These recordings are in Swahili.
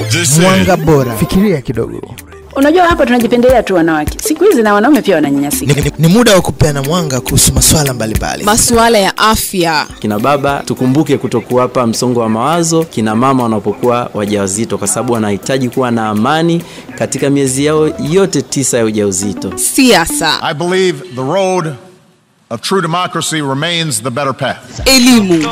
Mwanga Bora. Fikiria kidogo. Unajua hapa tunajipendelea tu wanawake. Siku hizi na wanaume pia wananyanyasika. Ni muda wa kupeana mwanga kuhusu masuala mbalimbali. Masuala ya afya. Kina baba tukumbuke kutokuwapa msongo wa mawazo kina mama wanapokuwa wajawazito, kwa sababu wanahitaji kuwa na amani katika miezi yao yote 9 ya ujauzito. Siasa. I believe the road of true democracy remains the better path. Elimu.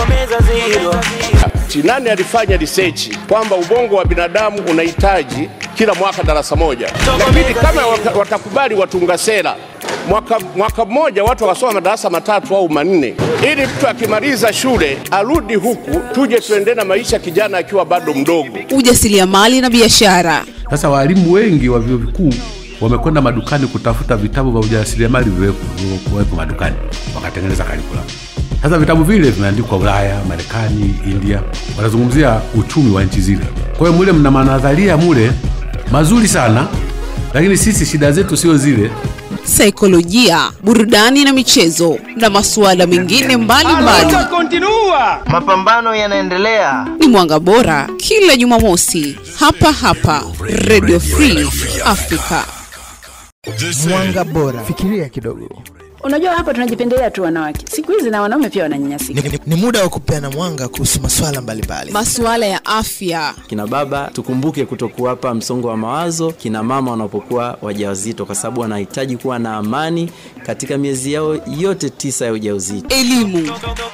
Nani alifanya research kwamba ubongo wa binadamu unahitaji kila mwaka darasa moja? Lakini kama watakubali watunga sera, mwaka mmoja watu wasoma madarasa 3 au 4, ili mtu akimaliza shule arudi huku tuje tuendelee na maisha kijana akiwa bado mdogo. Ujasiriamali na biashara. Sasa walimu wengi wa vyuo vikuu wamekwenda madukani kutafuta vitabu vya ujasiriamali viwepo madukani, wakatengeneza curriculum. Sasa vitabu vile vimeandikwa Ulaya, Marekani, India, wanazungumzia uchumi wa nchi zile. Kwa hiyo mule mna manadharia mule mazuri sana, lakini sisi shida zetu sio zile. Saikolojia, burudani na michezo na masuala mengine mbalimbali. Mapambano yanaendelea. Ni Mwanga Bora kila Jumamosi hapa Radio Free Africa. Mwanga Bora. Fikiria kidogo. Unajua hapa tunajipendelea tu wanawake. Siku hizi na wanaume pia wananyanyasika. Ni muda wa kupeana mwanga kuhusu masuala mbalimbali. Masuala ya afya. Kina baba tukumbuke kutokuwapa msongo wa mawazo kina mama wanapokuwa wajawazito, kwa sababu wanahitaji kuwa na amani katika miezi yao yote 9 ya ujauzito. Elimu.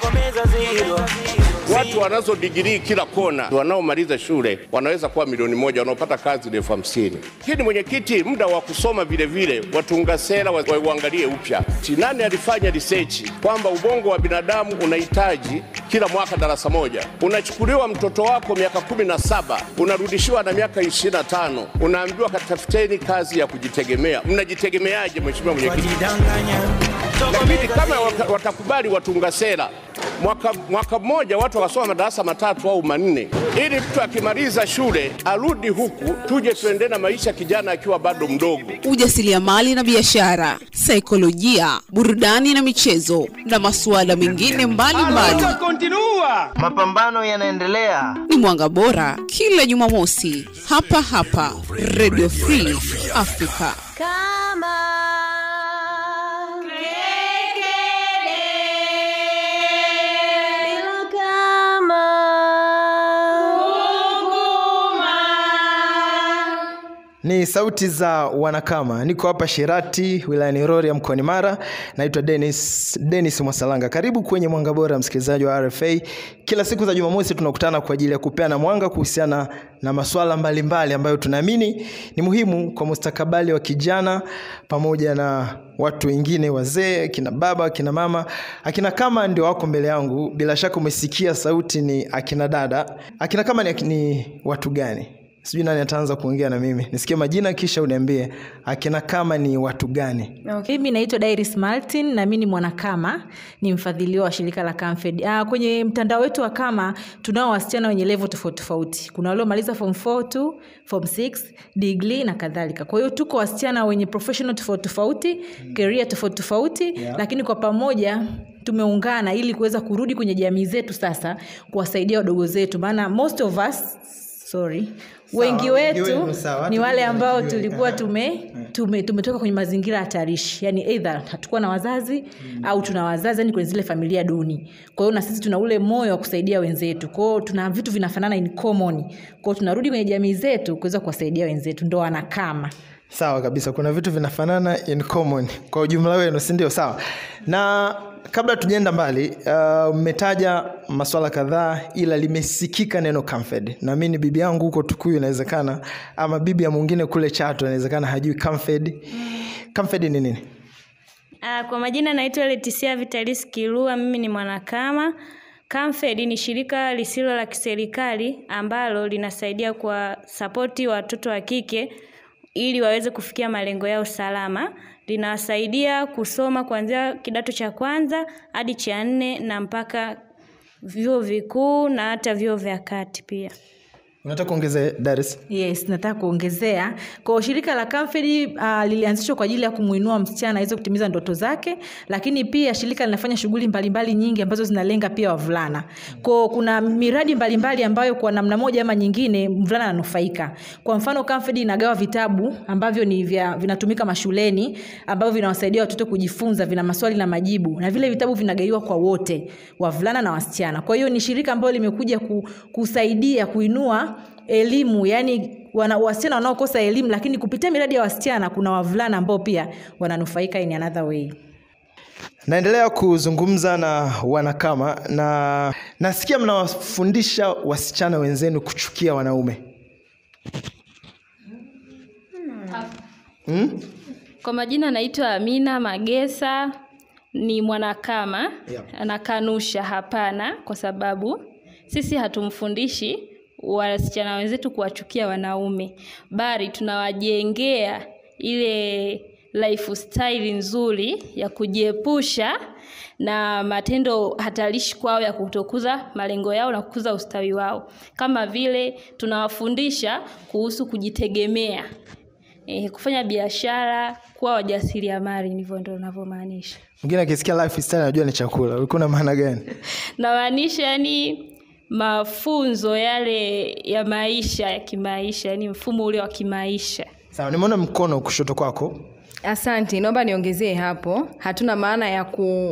Watu wanazo degree kila kona, wanaomaliza shule wanaweza kuwa milioni 1, wanaopata kazi 50,000. Lakini mwenyekiti, muda wa kusoma vile watunga sera waangalie upya. Nani alifanya research kwamba ubongo wa binadamu unahitaji kila mwaka darasa moja? Unachukuliwa mtoto wako miaka 17, unarudishiwa na miaka 25, unaambiwa katafuteni kazi ya kujitegemea. Mnajitegemeaje mheshimiwa mwenyekiti? Lakini kama watakubali watunga sera, mwaka mmoja watu wasoma madarasa 3 au 4, ili mtu akimaliza shule arudi huku tuje tuendelee na maisha kijana akiwa bado mdogo. Ujasiriamali na biashara, saikolojia, burudani na michezo na masuala mengine mbalimbali. Mapambano yanaendelea. Ni Mwanga Bora kila Jumamosi hapa Radio Free Africa. Ni sauti za wanakama. Niko hapa Shirati, wilayani Rorya, mkoani Mara. Naitwa Dennis Mwasalanga. Karibu kwenye Mwanga Bora, msikilizaji wa RFA. Kila siku za Jumamosi tunakutana kwa ajili ya kupeana mwanga kuhusiana na masuala mbalimbali ambayo tunaamini ni muhimu kwa mustakabali wa kijana pamoja na watu wengine wazee, kina baba, kina mama. Akina kama ndio wako mbele yangu. Bila shaka umesikia sauti ni akina dada. Akina kama ni watu gani? Sijui nani ataanza kuongea na mimi. Nisikie majina kisha uniambie akina kama ni watu gani. Okay. Mimi naitwa Dairis Martin na mimi ni mwanakama, ni mfadhili wa shirika la Camfed. Kwenye mtandao wetu wa kama tunao wasichana wenye level tofauti. Kuna wale waliomaliza form 4 tu, form 6, degree na kadhalika. Kwa hiyo tuko wasichana wenye professional tofauti, career tofauti, lakini kwa pamoja tumeungana ili kuweza kurudi kwenye jamii zetu sasa kuwasaidia wadogo zetu. Maana most of us wengi wetu ni wale ambao tulikuwa tumetoka kwenye mazingira hatarishi. Yani either hatakuwa na wazazi au tuna wazazi yani kwenye zile familia duni. Kwa hiyo na sisi tuna ule moyo wa kusaidia wenzetu. Kwa hiyo tuna vitu vinafanana in common. Kwa hiyo tunarudi kwenye jamii zetu kuweza kuwasaidia wenzetu, ndo wanakama. Sawa kabisa, kuna vitu vinafanana in common kwa ujumla wenu, si ndio? Sawa. Na kabla tujaenda mbali, mmetaja masuala kadhaa ila limesikika neno Camfed. Na mimi bibi yangu huko Tukuyu inawezekana, ama bibi ya mwingine kule Chato inawezekana hajui Camfed. Camfed ni nini? Kwa majina naitwa Leticia Vitalis Kilua, mimi ni mwanakama. Camfed ni shirika lisilo la kiserikali ambalo linasaidia kwa support watoto wa kike ili waweze kufikia malengo yao salama. Linawasaidia kusoma kuanzia kidato cha kwanza hadi cha 4 na mpaka vyuo vikuu na hata vyuo vya kati pia. Unataka kuongezea Daris? Yes, nataka kuongezea. Kwa shirika la Camfed lilianzishwa kwa ajili ya kumuinua msichana aweze kutimiza ndoto zake, lakini pia shirika linafanya shughuli mbalimbali nyingi ambazo zinalenga pia wavulana. Kwa kuna miradi mbalimbali ambayo kwa namna moja ama nyingine mvulana ananufaika. Kwa mfano Camfed inagawa vitabu ambavyo ni vinatumika mashuleni, ambavyo vinawasaidia watoto kujifunza, vina maswali na majibu. Na vile vitabu vinagaiwa kwa wote, wavulana na wasichana. Kwa hiyo ni shirika ambalo limekuja kusaidia kuinua elimu, yani wasichana wanaokosa elimu, lakini kupitia miradi ya wasichana kuna wavulana ambao pia wananufaika in another way. Naendelea kuzungumza na wanakama na nasikia mnawafundisha wasichana wenzenu kuchukia wanaume. Kwa majina naitwa Amina Magesa, ni mwanakama. Anakanusha hapana, kwa sababu sisi hatumfundishi wasichana wenzetu kuwachukia wanaume, bali tunawajengea ile lifestyle nzuri ya kujiepusha na matendo hatarishi kwao ya kutokuza malengo yao na kukuza ustawi wao. Kama vile tunawafundisha kuhusu kujitegemea, kufanya biashara, kuwa wajasiriamali, ndivyo ndio ninavyomaanisha. Mwingine akisikia lifestyle anajua ni chakula. Uko na maana gani? Namaanisha yani mafunzo yale ya maisha, ya kimaisha, yani mfumo ule wa kimaisha. Sawa, nimeona mkono kushoto kwako. Asante, naomba niongezee hapo. Hatuna maana ya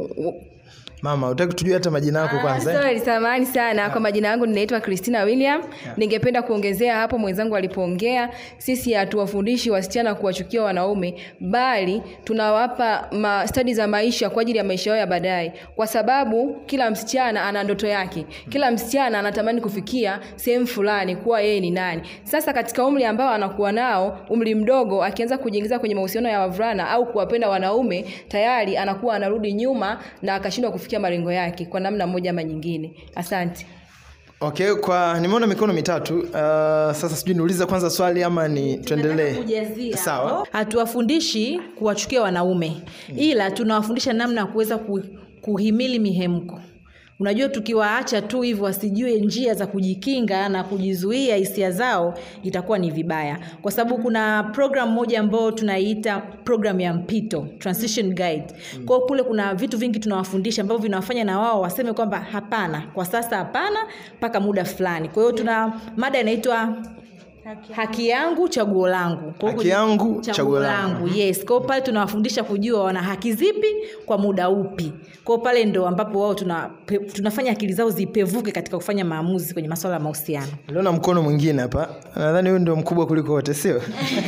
Mama, utaki tujue hata majina yako kwanza? Sorry, samahani sana. Kwa majina yangu ninaitwa Christina William. Ningependa kuongezea hapo mwenzangu alipoongea. Sisi hatuwafundishi wasichana kuwachukia wanaume, bali tunawapa studies za maisha kwa ajili ya maisha yao ya baadaye. Kwa sababu kila msichana ana ndoto yake. Kila msichana anatamani kufikia sehemu fulani, kuwa yeye ni nani. Sasa katika umri ambao anakuwa nao, umri mdogo, akianza kujiingiza kwenye mahusiano ya wavulana au kuwapenda wanaume, tayari anakuwa anarudi nyuma na akashindwa kufikia malengo yake kwa namna moja ama nyingine. Asante. Okay, nimeona mikono mitatu. Sasa sijui niulize kwanza swali ama ni tuendelee? Sawa. Hatuwafundishi kuwachukia wanaume, ila tunawafundisha namna ya kuweza kuhimili mihemko. Unajua tukiwaacha tu hivyo wasijue njia za kujikinga na kujizuia hisia zao, itakuwa ni vibaya. Kwa sababu kuna program moja ambayo tunaiita program ya mpito, transition guide. Kwa kule kuna vitu vingi tunawafundisha ambavyo vinawafanya na wao waseme kwamba hapana, kwa sasa hapana, mpaka muda fulani. Kwa hiyo tuna mada inaitwa haki yangu chaguo langu. Haki yangu chaguo langu. Yes, kwa pale tunawafundisha kujua wana haki zipi kwa muda upi. Kwa pale ndo ambapo wao tunafanya akili zao zipevuke katika kufanya maamuzi kwenye masuala ya mahusiano. Niliona mkono mwingine hapa. Nadhani huyu ndio mkubwa kuliko wote, sio?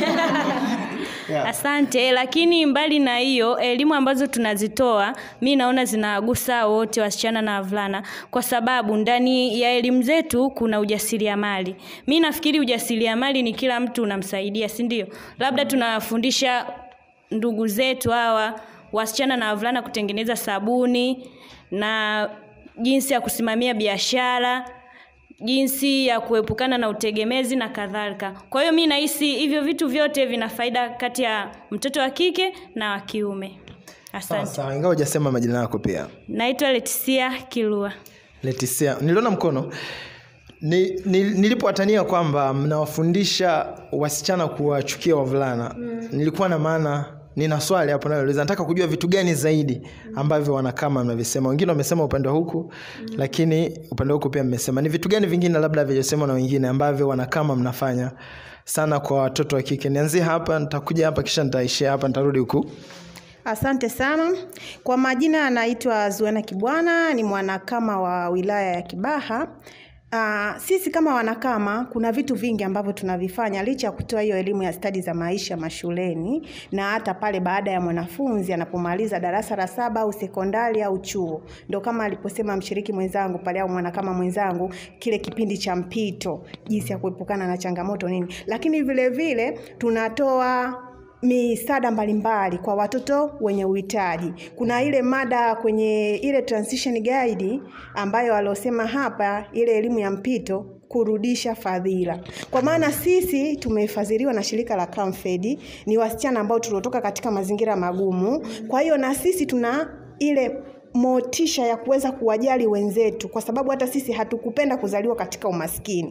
Asante, lakini mbali na hiyo elimu ambazo tunazitoa, mimi naona zinagusa wote, wasichana na wavulana, kwa sababu ndani ya elimu zetu kuna ujasiriamali. Mimi nafikiri ujasiriamali ni kila mtu unamsaidia, si ndio? Labda tunafundisha ndugu zetu hawa wasichana na wavulana kutengeneza sabuni na jinsi ya kusimamia biashara, jinsi ya kuepukana na utegemezi na kadhalika. Kwa hiyo mimi nahisi hivyo vitu vyote vina faida kati ya mtoto wa kike na wa kiume. Asante. Sawa, ingawa hujasema majina yako pia. Naitwa Letisia Kilua. Letisia, niliona mkono. Nilipowatania kwamba mnawafundisha wasichana kuwachukia wavulana, nilikuwa na maana nina swali hapo nauliza, nataka kujua vitu gani zaidi ambavyo wanakama mnavisema. Wengine wamesema upande huku, lakini upande huku pia mmesema. Ni vitu gani vingine labda vijasema na wengine ambavyo wanakama mnafanya sana kwa watoto wa kike? Nianzie hapa, nitakuja hapa kisha nitaishia hapa, nitarudi huku. Asante sana. Kwa majina anaitwa Zuena Kibwana, ni mwanakama wa wilaya ya Kibaha. Sisi kama wanakama kuna vitu vingi ambavyo tunavifanya licha ya kutoa hiyo elimu ya stadi za maisha mashuleni, na hata pale baada ya mwanafunzi anapomaliza darasa la 7 au sekondari au chuo. Ndio kama aliposema mshiriki mwenzangu pale au mwanakama mwenzangu, kile kipindi cha mpito, jinsi ya kuepukana na changamoto nini. Lakini vile vile tunatoa misaada mbalimbali kwa watoto wenye uhitaji. Kuna ile mada kwenye ile transition guide ambayo alosema hapa, ile elimu ya mpito, kurudisha fadhila. Kwa maana sisi tumefadhiliwa na shirika la Camfed, ni wasichana ambao tuliotoka katika mazingira magumu. Kwa hiyo na sisi tuna ile motisha ya kuweza kuwajali wenzetu, kwa sababu hata sisi hatukupenda kuzaliwa katika umaskini.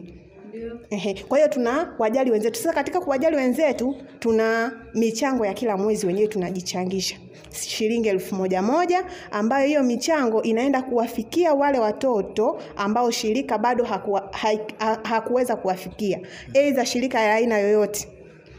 Kwa hiyo tunawajali wenzetu. Sasa katika kuwajali wenzetu tuna michango ya kila mwezi wenyewe tunajichangisha. Shilingi 1,100 ambayo hiyo michango inaenda kuwafikia wale watoto ambao shirika bado hakuweza kuwafikia. Aidha shirika ya aina yoyote.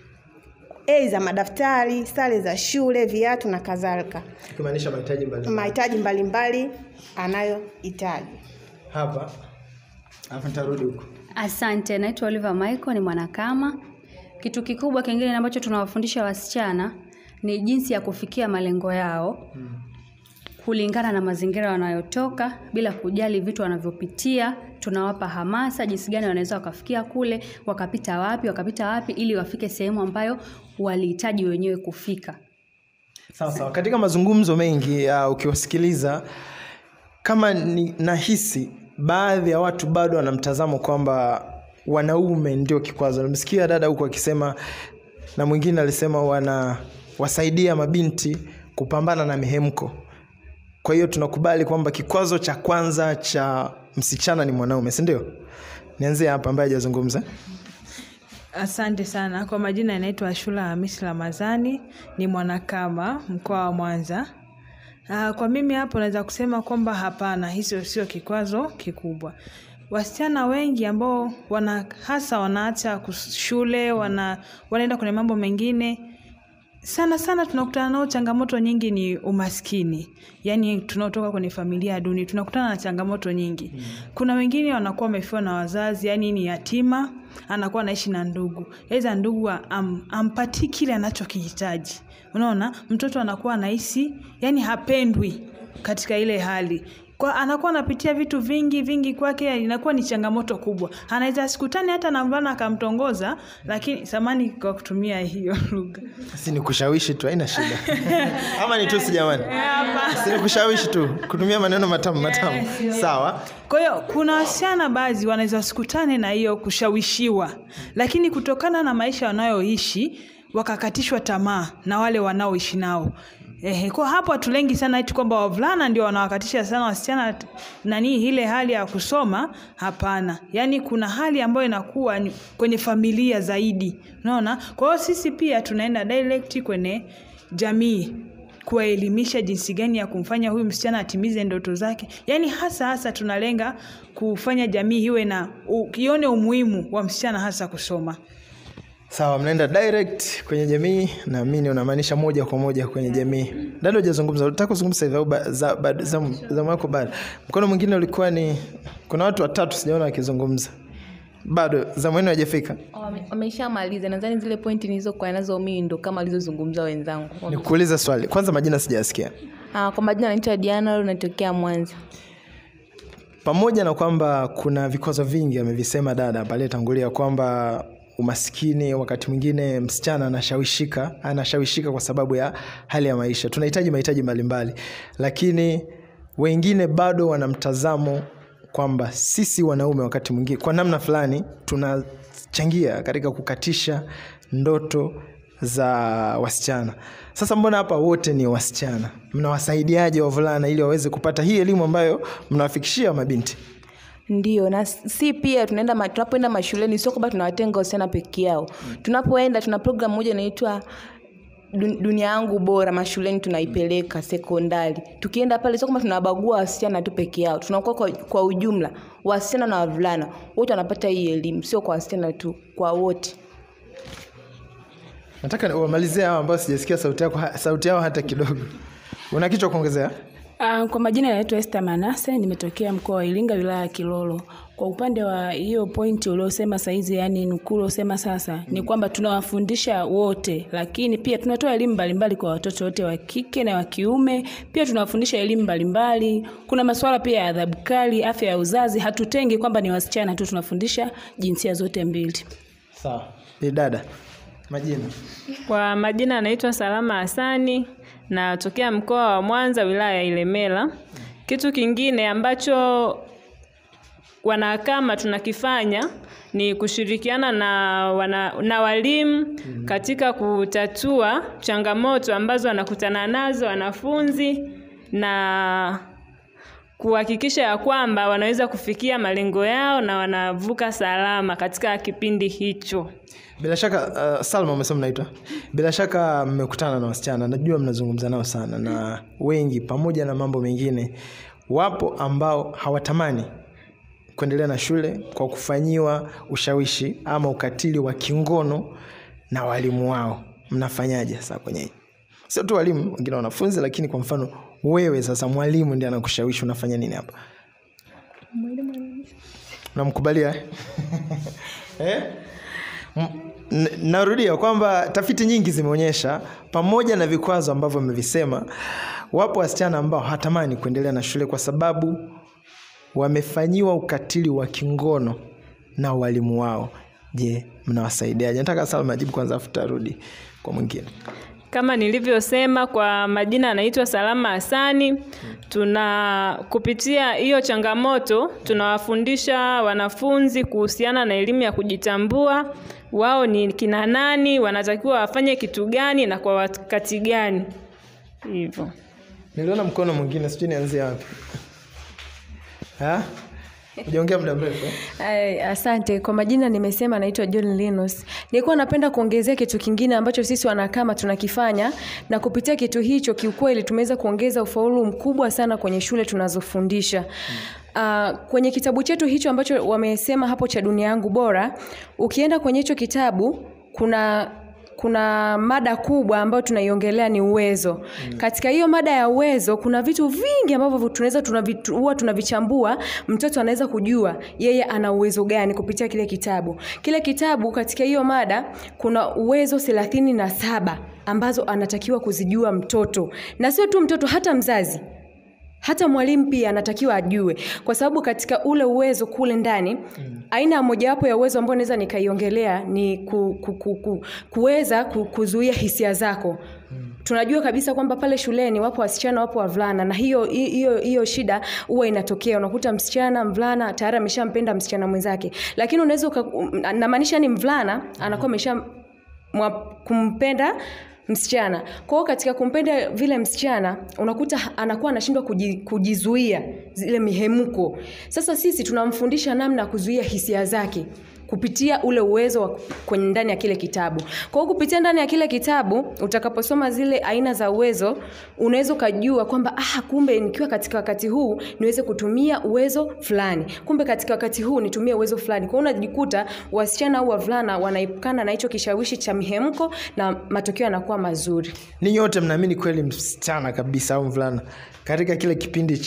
Aidha madaftari, sare za shule, viatu na kadhalika. Kumaanisha mahitaji mbalimbali anayohitaji. Hapa nitarudi huko. Asante, naitwa Oliver Michael, ni mwanakama. Kitu kikubwa kingine ambacho tunawafundisha wasichana ni jinsi ya kufikia malengo yao. Kulingana na mazingira wanayotoka bila kujali vitu wanavyopitia, tunawapa hamasa jinsi gani wanaweza wakafikia kule, wakapita wapi ili wafike sehemu ambayo walihitaji wenyewe kufika. Sawa. Katika mazungumzo mengi ukiwasikiliza kama nahisi baadhi ya watu bado wanamtazamo kwamba wanaume ndio kikwazo. Nimesikia dada huko akisema na mwingine alisema wasaidia mabinti kupambana na mihemko. Kwa hiyo tunakubali kwamba kikwazo cha kwanza cha msichana ni mwanaume, si ndio? Nianzie hapa ambaye hajazungumza. Asante sana. Kwa majina yanaitwa Ashura Hamisi Ramadhani, ni mwanakama mkoa wa Mwanza. Kwa mimi hapo naweza kusema kwamba hapana, hizo sio kikwazo kikubwa. Wasichana wengi ambao wanaacha shule, wanaenda kwenye mambo mengine, sana tunakutana nao changamoto nyingi ni umaskini. Yaani tunaotoka kwenye familia duni tunakutana na changamoto nyingi. Kuna wengine wanakuwa wamefiwa na wazazi, yani ni yatima, anakuwa anaishi na ndugu. Hizo ndugu ampati kile anachokihitaji. Unaona, mtoto anakuwa anahisi yani hapendwi katika ile hali. Kwa anakuwa anapitia vitu vingi kwake, inakuwa ni changamoto kubwa. Anaweza sikutani hata na mvulana akamtongoza, lakini samani kwa kutumia hiyo lugha. Si ni kushawishi tu, haina shida. Ama ni tusi jamani? Si ni kushawishi tu, kutumia maneno matamu. Sawa. Kwa hiyo kuna wasichana baadhi wanaweza sikutane na hiyo kushawishiwa, lakini kutokana na maisha wanayoishi wakakatishwa tamaa na wale wanaoishi nao. Kwa hapo hatulengi sana eti kwamba wavulana ndio wanawakatisha sana wasichana ile hali ya kusoma, hapana. Yaani kuna hali ambayo inakuwa kwenye familia zaidi. Unaona? Kwa hiyo sisi pia tunaenda direct kwenye jamii kuwaelimisha jinsi gani ya kumfanya huyu msichana atimize ndoto zake. Yaani hasa tunalenga kufanya jamii iwe na ione umuhimu wa msichana hasa kusoma. Sawa, mnaenda direct kwenye jamii na mimi unamaanisha moja kwa moja kwenye jamii. Ndio hujazungumza, unataka kuzungumza hivi au za mwako bado. Mkono mwingine ulikuwa ni kuna watu watatu sijaona wakizungumza. Bado za mwenu hajafika. Wameshamaliza. Nadhani zile pointi nilizokuwa nazo mimi ndo kama alizozungumza wenzangu. Nikuuliza swali. Kwanza majina sijasikia. Kwa majina naitwa Diana, natokea Mwanza. Pamoja na kwamba kuna vikwazo vingi amevisema dada pale tangulia kwamba umaskini, wakati mwingine msichana anashawishika kwa sababu ya hali ya maisha. Tunahitaji mahitaji mbalimbali. Lakini wengine bado wanamtazamo kwamba sisi wanaume wakati mwingine kwa namna fulani tunachangia katika kukatisha ndoto za wasichana. Sasa mbona hapa wote ni wasichana? Mnawasaidiaje wavulana ili waweze kupata hii elimu ambayo mnawafikishia mabinti? Ndio, na si pia tunapoenda mashuleni sio kwamba tunawatenga wasichana peke yao. Tunapoenda tuna program moja inaitwa Dunia Yangu Bora, mashuleni tunaipeleka sekondari. Tukienda pale sio kwamba tunabagua wasichana tu peke yao. Tunakuwa kwa ujumla wasichana na wavulana wote wanapata hii elimu, sio kwa wasichana tu, kwa wote. Nataka umalizie hao ambao sijasikia sauti yao hata kidogo. Una kitu kuongezea? Kwa majina naitwa Esther Manase, nimetokea mkoa wa Iringa, wilaya ya Kilolo. Kwa upande wa hiyo pointi uliosema saizi, yani nukuu uliosema sasa, ni kwamba tunawafundisha wote, lakini pia tunatoa elimu mbalimbali kwa watoto wote wa kike na wa kiume. Pia tunawafundisha elimu mbalimbali. Kuna masuala pia ya adhabu kali, afya ya uzazi. Hatutengi kwamba ni wasichana tu, tunafundisha jinsia zote mbili. Sawa. Dada, majina? Kwa majina anaitwa Salama Hasani, natokea mkoa wa Mwanza, wilaya ya Ilemela. Kitu kingine ambacho wanakama tunakifanya ni kushirikiana na walimu katika kutatua changamoto ambazo wanakutana nazo wanafunzi, na kuhakikisha ya kwamba wanaweza kufikia malengo yao na wanavuka salama katika kipindi hicho. Bila shaka Salma umesema naitwa. Bila shaka mmekutana na wasichana, najua mnazungumza nao sana, na wengi pamoja na mambo mengine wapo ambao hawatamani kuendelea na shule kwa kufanyiwa ushawishi ama ukatili wa kingono na walimu wao. Mnafanyaje sasa kwenye hili? Sio tu walimu, wengine wanafunzi, lakini kwa mfano wewe sasa mwalimu ndiye anakushawishi, unafanya nini hapa? Unamkubalia? Narudia kwamba tafiti nyingi zimeonyesha pamoja na vikwazo ambavyo mmevisema, wapo wasichana ambao hatamani kuendelea na shule kwa sababu wamefanyiwa ukatili wa kingono na walimu wao. Je, mnawasaidiaje? Nataka Salma ajibu kwanza afu tarudi kwa mwingine. Kama nilivyosema, kwa majina anaitwa Salama Hasani. Kupitia hiyo changamoto tunawafundisha wanafunzi kuhusiana na elimu ya kujitambua, wao ni kina nani, wanatakiwa wafanye kitu gani na kwa wakati gani. Hivyo. Niliona mkono mwingine, sijui nianzie wapi. Ujaongea muda mrefu. Asante. Kwa majina nimesema naitwa John Linus. Nilikuwa napenda kuongezea kitu kingine ambacho sisi wanakama tunakifanya, na kupitia kitu hicho kiukweli tumeweza kuongeza ufaulu mkubwa sana kwenye shule tunazofundisha. Kwenye kitabu chetu hicho ambacho wamesema hapo cha Dunia Yangu Bora, ukienda kwenye hicho kitabu kuna mada kubwa ambayo tunaiongelea ni uwezo. Katika hiyo mada ya uwezo kuna vitu vingi ambavyo huwa tunavichambua, mtoto anaweza kujua yeye ana uwezo gani kupitia kile kitabu. Kile kitabu katika hiyo mada kuna uwezo 37 ambazo anatakiwa kuzijua mtoto. Na sio tu mtoto, hata mzazi. Hata mwalimu pia anatakiwa ajue, kwa sababu katika ule uwezo kule ndani aina mojawapo ya uwezo ambao naweza nikaiongelea ni kuweza kuzuia hisia zako. Tunajua kabisa kwamba pale shuleni wapo wasichana, wapo wavulana, na hiyo shida huwa inatokea. Unakuta msichana mvulana tayari ameshampenda msichana mwenzake, lakini unaweza namaanisha ni mvulana anakuwa kumpenda msichana. Kwa hiyo katika kumpenda vile msichana unakuta anakuwa anashindwa kujizuia zile mihemko. Sasa sisi tunamfundisha namna kuzuia hisia zake kupitia ule uwezo kwenye ndani ya kile kitabu. Kwa hiyo kupitia ndani ya kile kitabu utakaposoma zile aina za uwezo, unaweza kujua kwamba kumbe nikiwa katika wakati huu niweze kutumia uwezo fulani. Kumbe katika wakati huu nitumie uwezo fulani. Kwa hiyo unajikuta wasichana au wavulana wanaepukana na hicho kishawishi cha mihemko na matokeo yanakuwa mazuri. Ninyi wote mnaamini kweli msichana kabisa au mvulana katika kile kipindi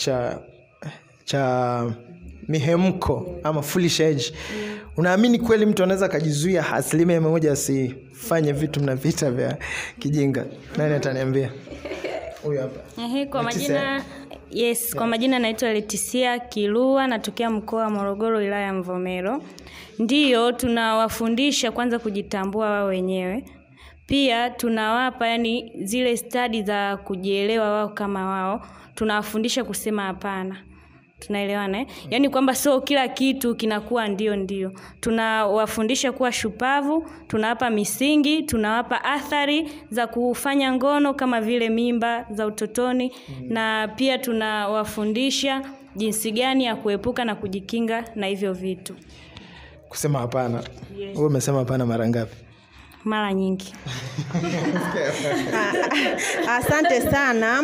cha mihemko ama foolish age, unaamini kweli mtu anaweza kujizuia 100% asifanye vitu na vita vya kijinga? Nani ataniambia? Huyu hapa. Kwa majina kwa majina naitwa Letisia Kilua, natokea mkoa wa Morogoro, wilaya ya Mvomero. Ndiyo, tunawafundisha kwanza kujitambua wao wenyewe. Pia tunawapa zile stadi za kujielewa wao kama wao. Tunawafundisha kusema hapana. Tunaelewana kwamba sio kila kitu kinakuwa ndio. Tunawafundisha kuwa shupavu, tunawapa misingi, tunawapa athari za kufanya ngono kama vile mimba za utotoni, na pia tunawafundisha jinsi gani ya kuepuka na kujikinga na hivyo vitu. Kusema hapana. Wewe umesema hapana mara ngapi? Mara nyingi. Asante sana.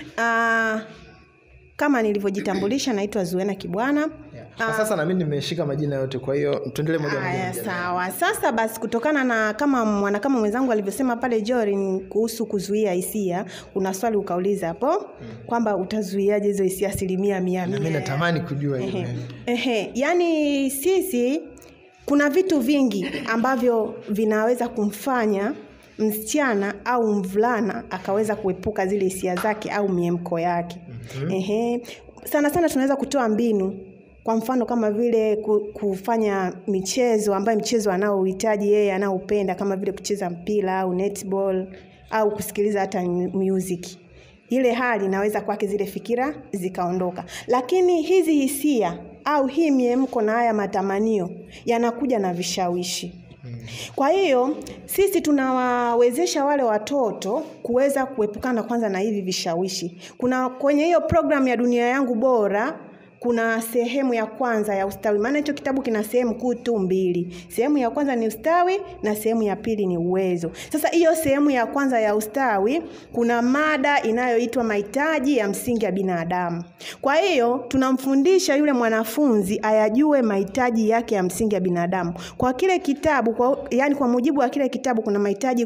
Kama nilivyojitambulisha naitwa Zuena Kibwana. Sasa na mimi nimeshika majina yote, kwa hiyo tuendelee moja moja. Sawa. Sasa basi, kutokana na kama mwenzangu alivyosema pale Jory kuhusu kuzuia hisia, kuna swali ukauliza hapo kwamba utazuiaje hizo hisia 100%. Na mimi natamani kujua hilo. Yaani sisi kuna vitu vingi ambavyo vinaweza kumfanya msichana au mvulana akaweza kuepuka zile hisia zake au miemko yake. Sana tunaweza kutoa mbinu, kwa mfano kama vile kufanya mchezo anaohitaji yeye anaopenda, kama vile kucheza mpira au netball au kusikiliza hata music. Ile hali inaweza kwake zile fikira zikaondoka. Lakini hizi hisia au hii miemko na haya matamanio yanakuja na vishawishi. Kwa hiyo sisi tunawawezesha wale watoto kuweza kuepukana kwanza na hivi vishawishi. Kuna kwenye hiyo program ya Dunia Yangu Bora kuna sehemu ya kwanza ya ustawi. Maana hicho kitabu kina sehemu kuu tu mbili. Sehemu ya kwanza ni ustawi na sehemu ya pili ni uwezo. Sasa hiyo sehemu ya kwanza ya ustawi kuna mada inayoitwa mahitaji ya msingi ya binadamu. Kwa hiyo tunamfundisha yule mwanafunzi ayajue mahitaji yake ya msingi ya binadamu. Kwa kile kitabu kwa mujibu wa kile kitabu kuna mahitaji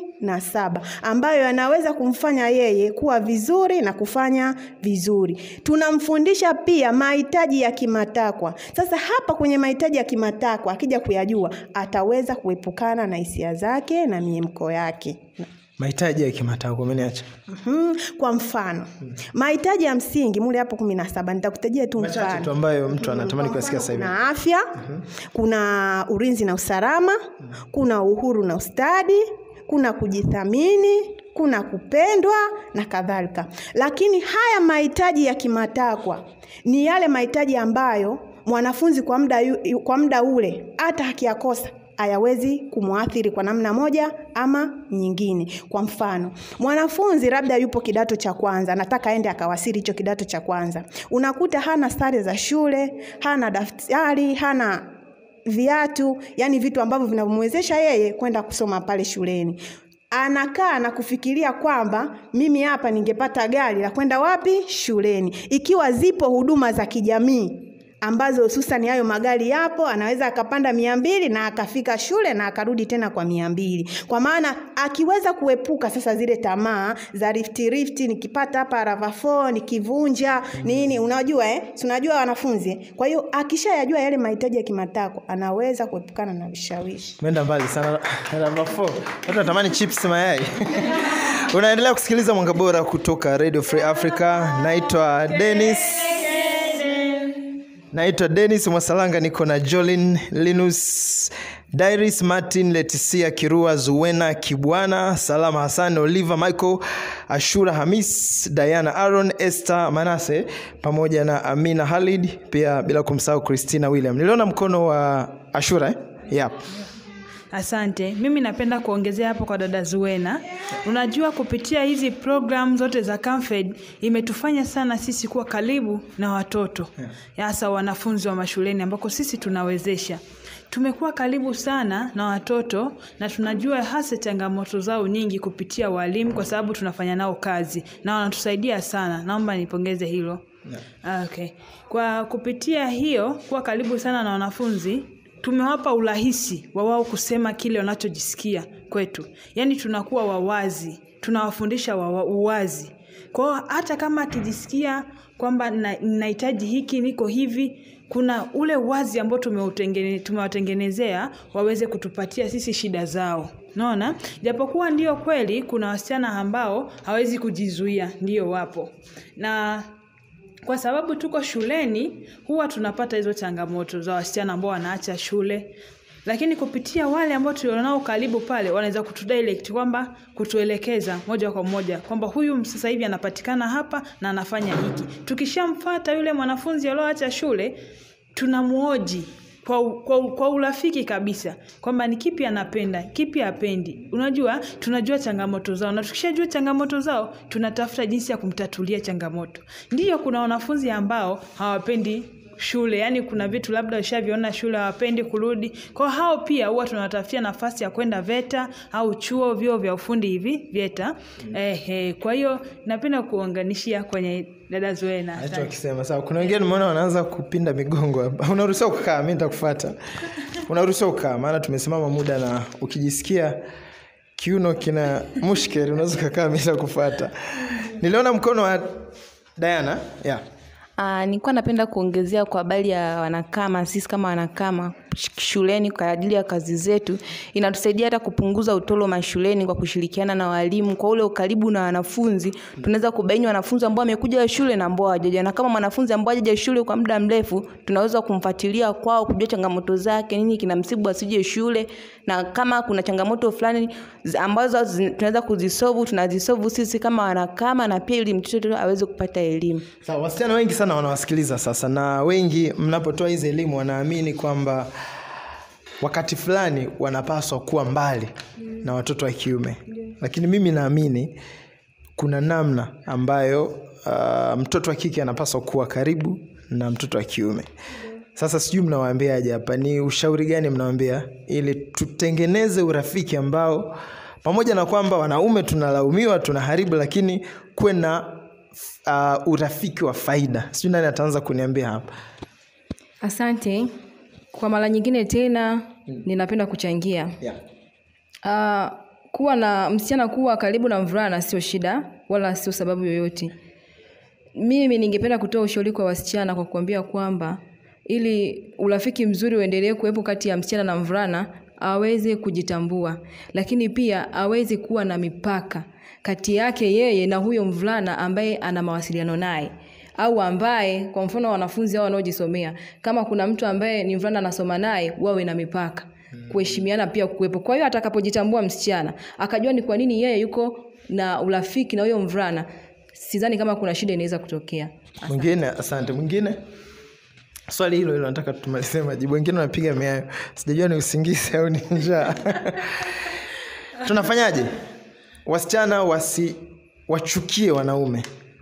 17 ambayo yanaweza kumfanya yeye kuwa vizuri na kufanya vizuri. Tunamfundisha pia mahitaji ya kimatakwa. Sasa hapa kwenye mahitaji ya kimatakwa akija kuyajua ataweza kuepukana na hisia zake na miemko yake. Mahitaji ya kimatakwa umeniacha. Kwa mfano, mahitaji ya msingi mule hapo 17 nitakutajia tu mfano. Machache tu ambayo mtu anatamani kusikia sasa hivi. Kuna afya, kuna ulinzi na usalama, kuna uhuru na ustadi, kuna kujithamini, kuna kupendwa na kadhalika. Lakini haya mahitaji ya kimatakwa ni yale mahitaji ambayo mwanafunzi kwa muda ule hata akiyakosa hayawezi kumuathiri kwa namna moja ama nyingine. Kwa mfano, mwanafunzi labda yupo kidato cha kwanza, anataka aende akawasili hicho kidato cha kwanza. Unakuta hana sare za shule, hana daftari, hana viatu, yani vitu ambavyo vinamwezesha yeye kwenda kusoma pale shuleni. Anakaa na kufikiria kwamba mimi hapa ningepata gari la kwenda wapi? Shuleni. Ikiwa zipo huduma za kijamii ambazo hususan hayo magari yapo, anaweza akapanda 200 na akafika shule na akarudi tena kwa 200. Kwa maana akiweza kuepuka sasa zile tamaa za rift nikipata hapa Rava 4 nikivunja nini, unajua tunajua wanafunzi. Kwa hiyo akishayajua yale mahitaji ya kimatakwa anaweza kuepukana na vishawishi. Umeenda mbali sana Rava 4. Watu natamani chips mayai. Unaendelea kusikiliza Mwanga Bora kutoka Radio Free Africa. Naitwa Dennis Mwasalanga, niko na Jolin, Linus, Dairis, Martin, Leticia, Kirua, Zuwena, Kibwana, Salama Hassan, Oliver, Michael, Ashura, Hamis, Diana, Aaron, Esther, Manase, pamoja na Amina Halid, pia bila kumsahau Christina William. Niliona mkono wa Ashura Yep. Asante. Mimi napenda kuongezea hapo kwa dada Zuwena. Unajua kupitia hizi program zote za Camfed imetufanya sana sisi kuwa karibu na watoto. Hasa wanafunzi wa mashuleni ambako sisi tunawezesha. Tumekuwa karibu sana na watoto na tunajua hasa changamoto zao nyingi kupitia walimu kwa sababu tunafanya nao kazi na wanatusaidia sana. Naomba nipongeze hilo. Okay. Kwa kupitia hiyo kuwa karibu sana na wanafunzi tumewapa urahisi wa wao kusema kile wanachojisikia kwetu. Yaani tunakuwa wawazi, tunawafundisha uwazi. Kwa hata kama akijisikia kwamba ninahitaji hiki niko hivi, kuna ule wazi ambao tumewatengenezea waweze kutupatia sisi shida zao. Unaona? Japokuwa ndio kweli kuna wasichana ambao hawezi kujizuia, ndio wapo. Na kwa sababu tuko shuleni huwa tunapata hizo changamoto za wasichana ambao wanaacha shule. Lakini kupitia wale ambao tulionao karibu pale wanaweza kutudirect kwamba kutuelekeza moja kwa moja kwamba huyu sasa hivi anapatikana hapa na anafanya hiki. Tukishamfuata yule mwanafunzi aliyoacha shule tunamuoji kwa urafiki kabisa kwamba ni kipi anapenda, kipi hapendi. Unajua tunajua changamoto zao na tukishajua changamoto zao tunatafuta jinsi ya kumtatulia changamoto. Ndiyo kuna wanafunzi ambao hawapendi shule, yani kuna vitu labda ushaviona shule hawapendi kurudi. Kwa hao pia huwa tunawatafutia nafasi ya kwenda VETA au chuo vyuo vya ufundi hivi VETA. Kwa hiyo napenda kuunganishia kwenye dada Zuwena. Acha ukisema sawa. Kuna wengine nimeona wanaanza kupinda migongo hapa. Unaruhusiwa kukaa, mimi nitakufuata. Unaruhusiwa kukaa maana tumesimama muda na ukijisikia kiuno kina mushkeli unaweza kukaa, mimi nitakufuata. Niliona mkono wa Diana. Nilikuwa napenda kuongezea kwa habari ya wanakama. Sisi kama wanakama shuleni kwa ajili ya kazi zetu inatusaidia hata kupunguza utoro mashuleni kwa kushirikiana na walimu. Kwa ule ukaribu na wanafunzi tunaweza kubaini wanafunzi ambao wamekuja shule na ambao hawajaja. Na kama mwanafunzi ambaye hajaja shule kwa muda mrefu tunaweza kumfuatilia kwao kujua changamoto zake, nini kinamsibu asije shule, na kama kuna changamoto fulani ambazo tunaweza kuzisolve tunazisolve sisi kama wanakama, na pia ili mtoto aweze kupata elimu. Sawa, wasichana wengi sana wanawasikiliza sasa, na wengi mnapotoa hizo elimu wanaamini kwamba wakati fulani wanapaswa kuwa mbali na watoto wa kiume. Lakini mimi naamini kuna namna ambayo mtoto wa kike anapaswa kuwa karibu na mtoto wa kiume. Sasa sijui mnawaambiaje hapa, ni ushauri gani mnawaambia ili tutengeneze urafiki ambao pamoja na kwamba wanaume tunalaumiwa tunaharibu, lakini kuwe na urafiki wa faida. Sijui nani ataanza kuniambia hapa. Asante. Kwa mara nyingine tena ninapenda kuchangia. Kuwa na msichana kuwa karibu na mvulana sio shida wala sio sababu yoyote. Mimi ningependa kutoa ushauri kwa wasichana kwa kuambia kwamba ili urafiki mzuri uendelee kuwepo kati ya msichana na mvulana, aweze kujitambua, lakini pia aweze kuwa na mipaka kati yake yeye na huyo mvulana ambaye ana mawasiliano naye, au ambaye kwa mfano wanafunzi hao wanaojisomea, kama kuna mtu ambaye ni mvulana anasoma naye, wawe na mipaka. Kuheshimiana pia kuwepo. Kwa hiyo atakapojitambua msichana, akajua ni kwa nini yeye yuko na urafiki na huyo mvulana, sidhani kama kuna shida inaweza kutokea. Mwingine, asante. Mwingine? Swali hilo nataka tumalize majibu. Wengine wanapiga miayo. Sijajua ni usingizi au ni njaa. Tunafanyaje wasichana wachukie wanaume?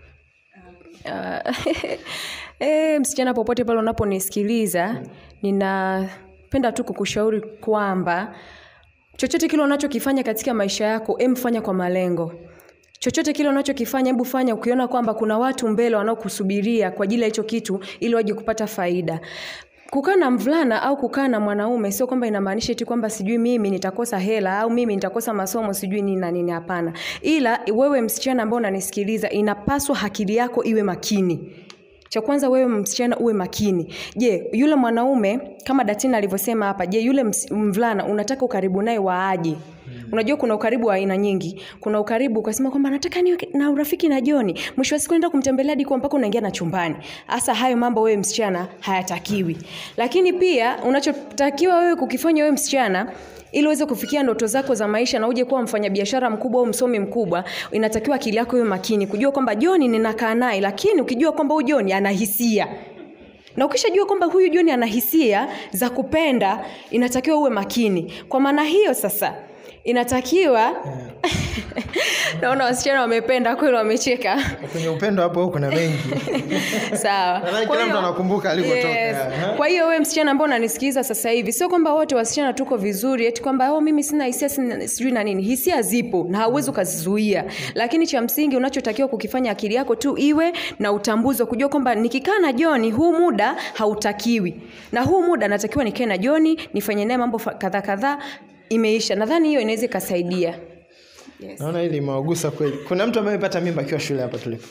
Msichana popote pale unaponisikiliza, ninapenda tu kukushauri kwamba chochote kile unachokifanya katika maisha yako, fanya kwa malengo. Chochote kile unachokifanya, hebu fanya ukiona kwamba kuna watu mbele wanaokusubiria kwa ajili ya hicho kitu ili waje kupata faida. Kukaa na mvulana au kukaa na mwanaume sio kwamba inamaanisha eti kwamba sijui mimi nitakosa hela au mimi nitakosa masomo sijui nini na nini, hapana. Ila wewe msichana ambaye unanisikiliza, inapaswa akili yako iwe makini. Cha kwanza wewe msichana uwe makini. Je, yule mwanaume kama Datina alivyosema hapa, je yule mvulana unataka ukaribu naye waaje? Unajua kuna ukaribu wa aina nyingi. Kuna ukaribu ukasema kwamba nataka niwe na urafiki na Joni, mwisho wa siku naenda kumtembelea hadi kwa mpaka unaingia na chumbani. Hasa hayo mambo wewe msichana hayatakiwi. Lakini pia unachotakiwa wewe kukifanya wewe msichana ili uweze kufikia ndoto zako za maisha na uje kuwa mfanyabiashara mkubwa au msomi mkubwa, inatakiwa akili yako iwe makini kujua kwamba Joni ninakaa naye, lakini ukijua kwamba huyu Joni ana hisia. Na ukishajua kwamba huyu Joni ana hisia za kupenda, inatakiwa uwe makini. Kwa maana hiyo sasa inatakiwa naona wasichana wamependa kweli, wamecheka. Kwenye upendo hapo kuna mengi. Sawa. Nadhani kila mtu anakumbuka alikotoka. Yes. Kwa hiyo wewe msichana ambao unanisikiliza sasa hivi, sio kwamba wote wasichana tuko vizuri eti kwamba mimi sina hisia sijui na nini. Hisia zipo na hauwezi kuzizuia. Lakini cha msingi unachotakiwa kukifanya, akili yako tu iwe na utambuzi kujua kwamba nikikaa na Joni huu muda hautakiwi. Na huu muda natakiwa nikae na Joni, nifanye naye mambo kadhaa imeisha. Nadhani hiyo inaweza kusaidia. Yes. Naona hili magusa kweli. Kuna mtu ambaye amepata mimba akiwa shule hapa tulipo?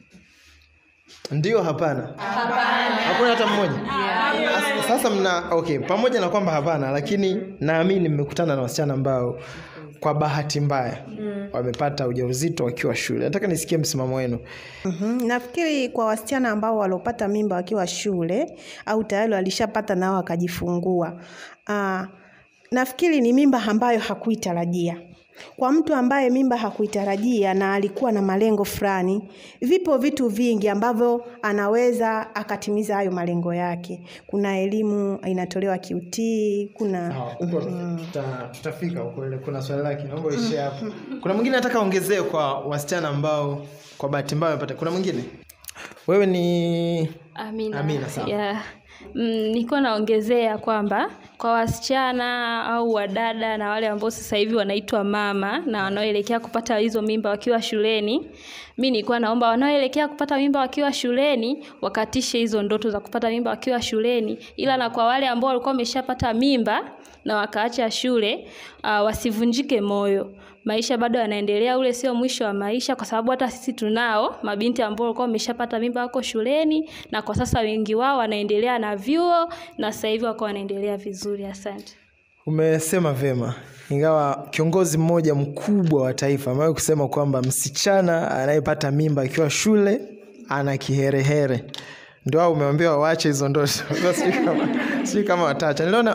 Ndio, hapana? Hapana. Hakuna hata mmoja? Yeah. Sasa pamoja na kwamba hapana, lakini naamini mmekutana na wasichana ambao kwa bahati mbaya wamepata ujauzito wakiwa shule. Nataka nisikie msimamo wenu. Nafikiri kwa wasichana ambao walopata mimba wakiwa shule au tayari walishapata nao wakajifungua, nafikiri ni mimba ambayo hakuitarajia. Kwa mtu ambaye mimba hakuitarajia na alikuwa na malengo fulani, vipo vitu vingi ambavyo anaweza akatimiza hayo malengo yake. Kuna elimu inatolewa kiutii, kuna tutafika huko ile, kuna swali lake naomba ishie hapo. Kuna mwingine nataka ongezee kwa wasichana ambao kwa bahati mbaya wamepata. Kuna mwingine? Wewe ni Amina sawa. Yeah. Niko naongezea kwamba kwa wasichana au wadada na wale ambao sasa hivi wanaitwa mama na wanaoelekea kupata hizo mimba wakiwa shuleni, mimi nilikuwa naomba wanaoelekea kupata mimba wakiwa shuleni wakatishe hizo ndoto za kupata mimba wakiwa shuleni. Ila na kwa wale ambao walikuwa wameshapata mimba na wakaacha shule, wasivunjike moyo. Maisha bado yanaendelea, ule sio mwisho wa maisha, kwa sababu hata sisi tunao mabinti ambao walikuwa wameshapata mimba wako shuleni na kwa sasa wengi wao wanaendelea na vyuo na sasa hivi wako wanaendelea vizuri. Asante. Umesema vema. Ingawa kiongozi mmoja mkubwa wa taifa amewahi kusema kwamba msichana anayepata mimba akiwa shule ana kiherehere. Ndio umeambiwa waache hizo ndoto. Sio kama wataacha. Niliona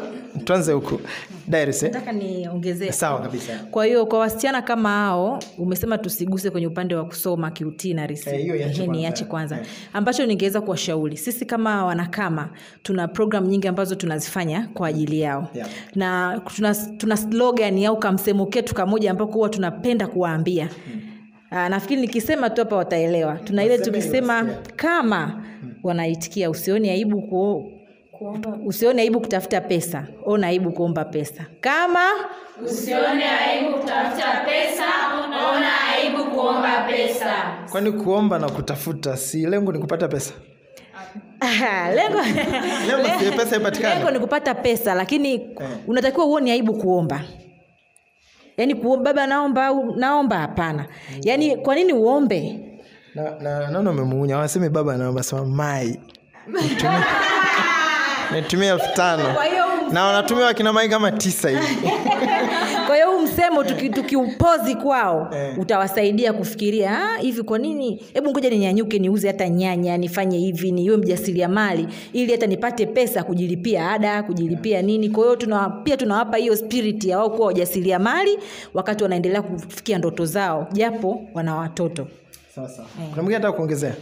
tuanze huko. Dairis. Nataka niongezee. Sawa kabisa. Kwa hiyo kwa wasichana kama hao, umesema tusiguse kwenye upande wa kusoma QT na receipt. Niache kwanza. Ambacho ningeweza kuwashauri. Sisi kama wanakama tuna program nyingi ambazo tunazifanya kwa ajili yao. Na tuna slogan au kamsemo ketu kamoja ambako huwa tunapenda kuwaambia. Nafikiri nikisema tu hapa wataelewa. Tuna ile tukisema kama wanaitikia usioni aibu kuomba, usione aibu kutafuta pesa, ona aibu kuomba pesa. Kama usione aibu kutafuta pesa, ona aibu kuomba pesa. Kwani kuomba na kutafuta si lengo ni kupata pesa? Lengo si pesa ipatikane. Lengo ni kupata pesa, lakini unatakiwa uone aibu kuomba. Yaani kuomba baba naomba hapana. Yaani kwa nini uombe? Naona umemuunya. Waseme baba naomba sema mai. Nitumia 5,000. Na wanatumia wakina mai kama 9 hivi. Kwa hiyo msemo tukiupozi kwao utawasaidia kufikiria hivi kwa nini hebu ngoja ninyanyuke niuze hata nyanya nifanye hivi niwe mjasiriamali ili hata nipate pesa kujilipia ada kujilipia nini. Kwa hiyo pia tunawapa hiyo spirit ya wao kuwa wajasiriamali wakati wanaendelea kufikia ndoto zao japo wana watoto. Sasa kuna mwingine anataka kuongezea?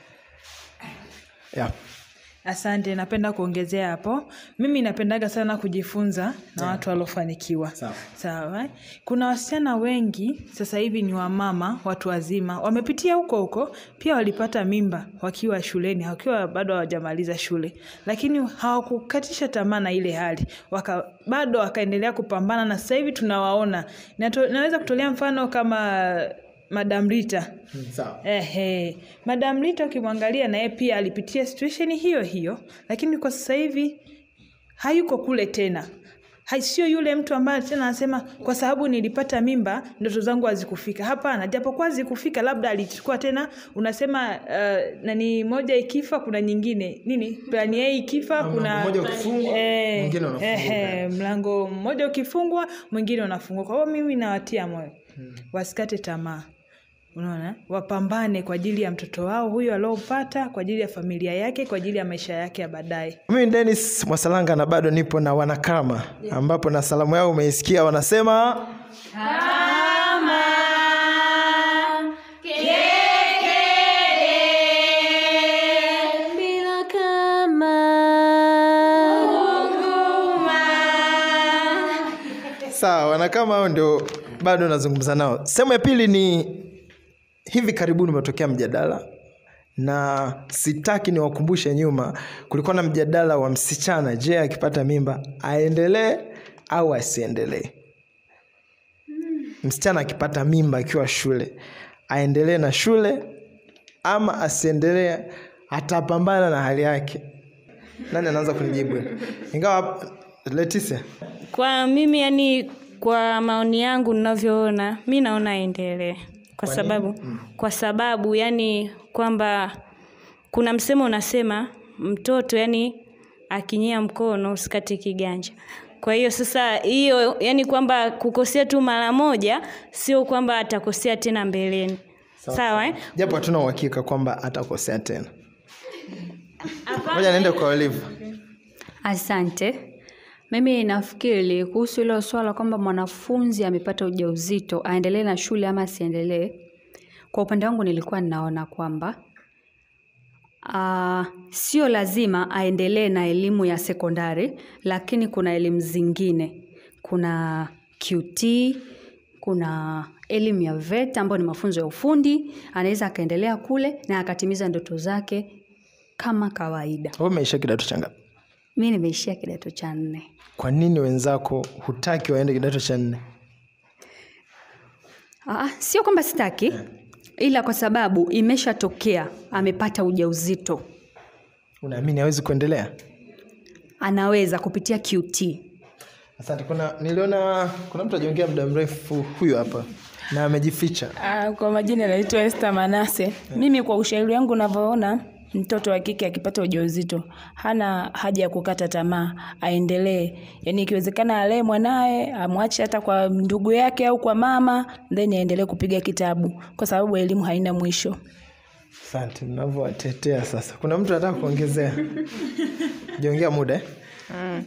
Asante, napenda kuongezea hapo. Mimi napendaga sana kujifunza na watu waliofanikiwa. Sawa. Kuna wasichana wengi sasa hivi ni wamama, watu wazima, wamepitia huko pia walipata mimba wakiwa shuleni, wakiwa bado hawajamaliza shule. Lakini hawakukatisha tamaa na ile hali. Bado wakaendelea kupambana na sasa hivi tunawaona. Naweza kutolea mfano kama Madam Rita. Sawa. Madam Rita ukimwangalia na yeye pia alipitia situation hiyo, lakini kwa sasa hivi hayuko kule tena. Sio yule mtu ambaye tena anasema kwa sababu nilipata mimba ndoto zangu hazikufika. Hapana, japokuwa zikufika labda alichukua tena unasema nani moja ikifa kuna nyingine. Nini? Plan A ikifa kuna mmoja ukifungwa mwingine unafungwa. Mlango mmoja ukifungwa mwingine unafungwa. Kwa hiyo mimi nawatia moyo. Wasikate tamaa. Unaona? Wapambane kwa ajili ya mtoto wao huyo aliopata, kwa ajili ya familia yake, kwa ajili ya maisha yake ya baadaye. Mimi Dennis Mwasalanga na bado nipo na wanakama ambapo na salamu yao umeisikia wanasema kama kekele bila kama huruma. Sawa, wanakama hao ndio bado nazungumza nao. Sehemu ya pili ni hivi karibuni umetokea mjadala na sitaki niwakumbushe nyuma. Kulikuwa na mjadala wa msichana, je, akipata mimba aendelee au asiendelee? Msichana akipata mimba akiwa shule aendelee na shule ama asiendelee, atapambana na hali yake? Nani anaanza kunijibu? Ingawa Leticia. Kwa mimi yani kwa maoni yangu ninavyoona, mimi naona aendelee. Kwa sababu yani kwamba kuna msemo unasema mtoto yani akinyea mkono usikate kiganja. Kwa hiyo sasa hiyo yani kwamba kukosea tu mara moja sio kwamba atakosea tena mbeleni. Sawa Japo hatuna uhakika kwamba atakosea tena. Ngoja niende kwa Olive. Asante. Mimi nafikiri kuhusu hilo swala kwamba mwanafunzi amepata ujauzito aendelee na shule ama asiendelee. Kwa upande wangu nilikuwa ninaona kwamba sio lazima aendelee na elimu ya sekondari, lakini kuna elimu zingine. Kuna QT, kuna elimu ya VET ambayo ni mafunzo ya ufundi, anaweza akaendelea kule na akatimiza ndoto zake kama kawaida. Wewe umeishia kidato cha ngapi? Mimi nimeishia kidato cha 4. Kwa nini wenzako hutaki waende kidato cha 4? Sio kwamba sitaki, ila kwa sababu imeshatokea amepata ujauzito. Unaamini hawezi kuendelea? Anaweza kupitia QT. Asante. Niliona kuna mtu ajiongea muda mrefu huyu hapa na amejificha. Kwa majina naitwa Esther Manase. Mimi kwa ushauri wangu ninavyoona, mtoto wa kike akipata ujauzito hana haja ya kukata tamaa, aendelee. Yaani ikiwezekana alee mwanae, amwache hata kwa ndugu yake au kwa mama, then aendelee kupiga kitabu kwa sababu elimu haina mwisho. Asante, mnavyowatetea sasa. Kuna mtu anataka kuongezea? Jiongea muda.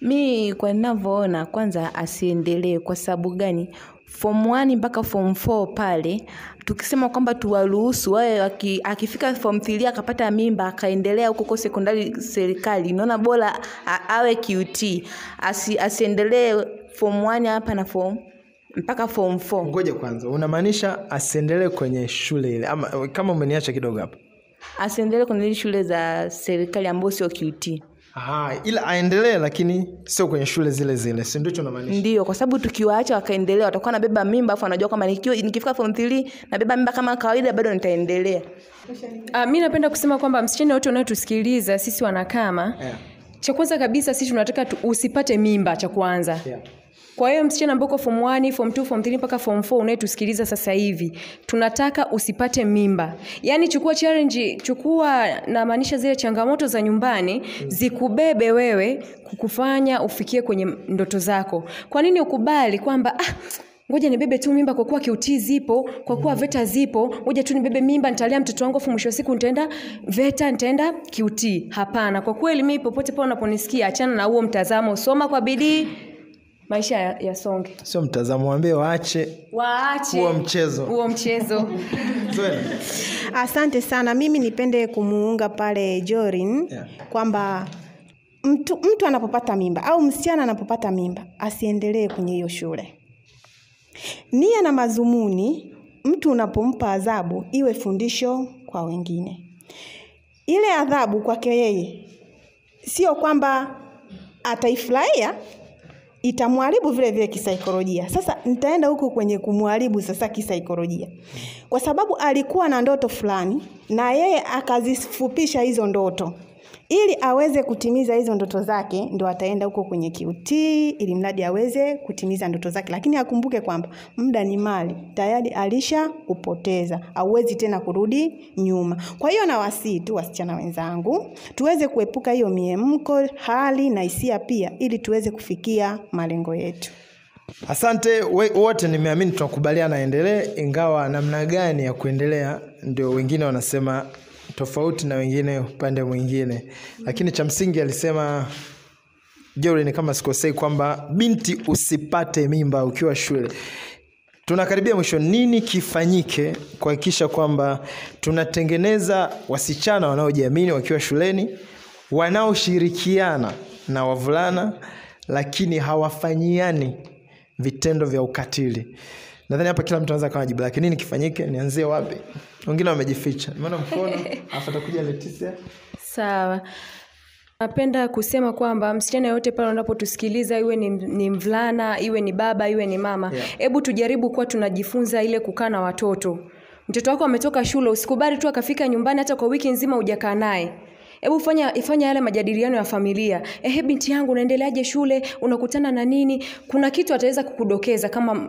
Mi kwa ninavyoona, kwanza asiendelee. Kwa sababu gani? Form 1 mpaka form 4 pale, tukisema kwamba tuwaruhusu wao, akifika form 3 akapata mimba akaendelea huko sekondari serikali, naona bora awe QT, asiendelee form 1 hapa na mpaka form 4. Ngoja kwanza, unamaanisha asiendelee kwenye shule ile ama kama umeniacha kidogo hapa? Asiendelee kwenye shule za serikali ambazo sio QT. Ila aendelee lakini sio kwenye shule zile zile. Si ndicho unamaanisha? Ndio, kwa sababu tukiwaacha wakaendelea watakuwa nabeba mimba, afu anajua kama nikifika form 3 nabeba mimba kama kawaida bado nitaendelea. Mimi napenda kusema kwamba msichana wote unayetusikiliza sisi wanakama, cha kwanza kabisa sisi tunataka usipate mimba cha kwanza. Kwa hiyo msichana ambako form 1, form 2, form 3 mpaka form 4 unayetusikiliza sasa hivi, tunataka usipate mimba. Yaani chukua challenge, na maanisha zile changamoto za nyumbani zikubebe wewe kukufanya ufikie kwenye ndoto zako. Kwa nini ukubali kwamba ngoja nibebe tu mimba kwa kuwa QT zipo, kwa kuwa VETA zipo, ngoja tu nibebe mimba nitalea mtoto wangu afu mwisho wa siku nitaenda VETA, nitaenda QT. Hapana, kwa kweli mimi popote pale unaponisikia, achana na huo mtazamo, soma kwa bidii. Maisha ya songe. Sio mtazamo, waambie waache huo mchezo. Asante sana. Mimi nipende kumuunga pale Jorin kwamba mtu anapopata mimba au msichana anapopata mimba asiendelee kwenye hiyo shule. Nia na mazumuni, mtu unapompa adhabu iwe fundisho kwa wengine. Ile adhabu kwake yeye sio kwamba ataifurahia, itamharibu vile vile kisaikolojia. Sasa nitaenda huko kwenye kumharibu sasa kisaikolojia. Kwa sababu alikuwa na ndoto fulani na yeye akazifupisha hizo ndoto. Ili aweze kutimiza hizo ndoto zake, ndo ataenda huko kwenye QT ili mradi aweze kutimiza ndoto zake. Lakini akumbuke kwamba muda ni mali, tayari alisha upoteza, hauwezi tena kurudi nyuma. Kwa hiyo nawasihi tu wasichana wenzangu, tuweze kuepuka hiyo miemko, hali na hisia pia, ili tuweze kufikia malengo yetu. Asante wote, nimeamini tunakubaliana endelee, ingawa namna gani ya kuendelea ndio wengine wanasema tofauti na wengine upande mwingine. Lakini cha msingi alisema Jorin, kama sikosei, kwamba binti usipate mimba ukiwa shule. Tunakaribia mwisho, nini kifanyike kuhakikisha kwamba tunatengeneza wasichana wanaojiamini wakiwa shuleni, wanaoshirikiana na wavulana lakini hawafanyiani vitendo vya ukatili? Nadhani hapa kila mtu anaweza kama jibu lake. Nini kifanyike? Nianzie wapi? Wengine wamejificha. Nimeona mkono, afa atakuja Leticia. Sawa. Napenda kusema kwamba msichana yote pale unapotusikiliza, iwe ni mvulana, iwe ni baba, iwe ni mama, hebu tujaribu kuwa tunajifunza ile kukaa na watoto. Mtoto wako ametoka shule, usikubali tu akafika nyumbani hata kwa wiki nzima hujakaa naye. Hebu ifanya yale majadiliano ya familia. Binti yangu unaendeleaje shule? Unakutana na nini? Kuna kitu ataweza kukudokeza kama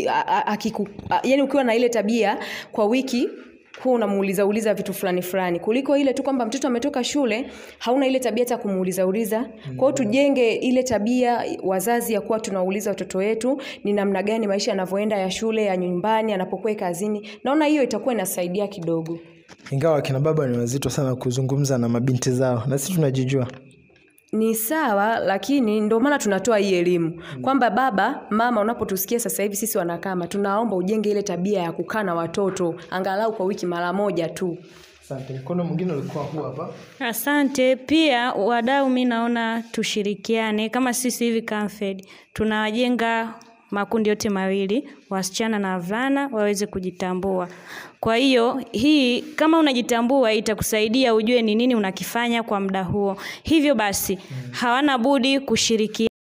yani ukiwa na ile tabia kwa wiki huwa unamuuliza vitu fulani kuliko ile tu kwamba mtoto ametoka shule hauna ile tabia hata kumuuliza. Kwa hiyo tujenge ile tabia wazazi ya kuwa tunauliza watoto wetu ni namna gani maisha yanavyoenda ya shule, ya nyumbani, anapokuwa kazini. Naona hiyo itakuwa inasaidia kidogo. Ingawa kina baba ni wazito sana kuzungumza na mabinti zao, na sisi tunajijua. Ni sawa, lakini ndio maana tunatoa hii elimu kwamba baba, mama, unapotusikia sasa hivi sisi wanakama, tunaomba ujenge ile tabia ya kukaa na watoto angalau kwa wiki mara moja tu. Asante. Mkono mwingine ulikuwa huu hapa. Asante. Pia wadau, mimi naona tushirikiane kama sisi hivi Camfed tunawajenga makundi yote mawili, wasichana na wavulana, waweze kujitambua. Kwa hiyo hii kama unajitambua itakusaidia ujue ni nini unakifanya kwa muda huo. Hivyo basi hawana budi kushirikiana.